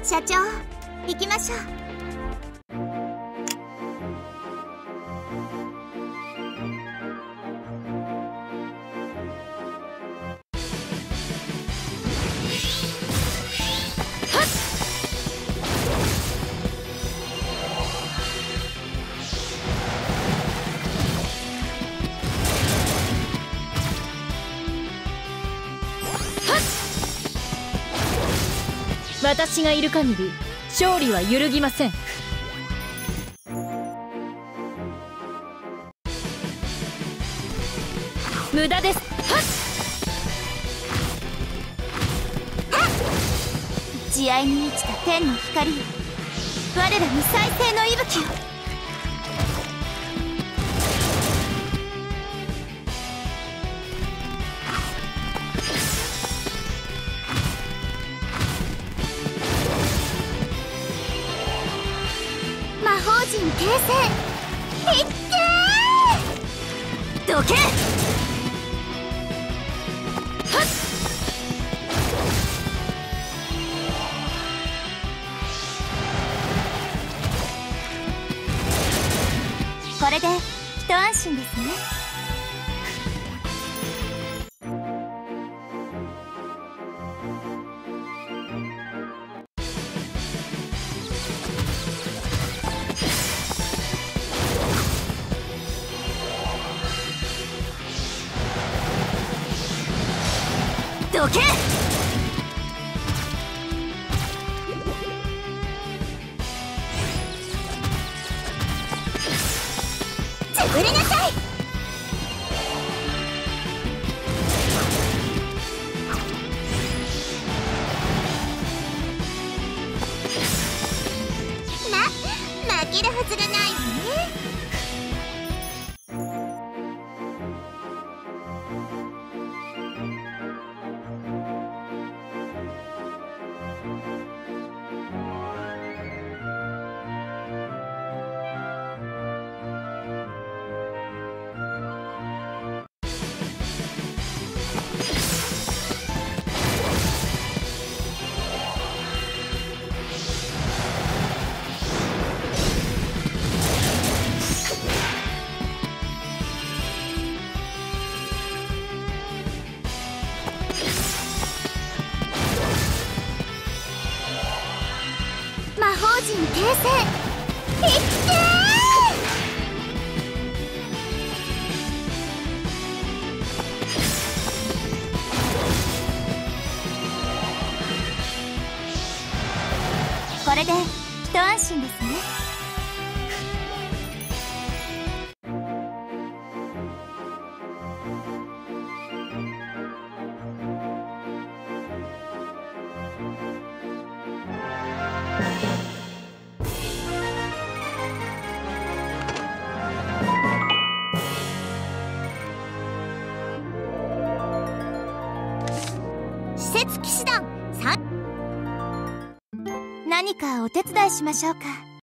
社長、行きましょう。 私がいる限り勝利は揺るぎません。無駄です。 慈愛に満ちた天の光よ、我らに再生の息吹を。魔法陣形成、いっけー！どけ！これで一安心ですね。どけ！潰れなさい！負けるはずがないわね。魔法陣形成、いっけー！これで一安心ですね。施設騎士団3、何かお手伝いしましょうか。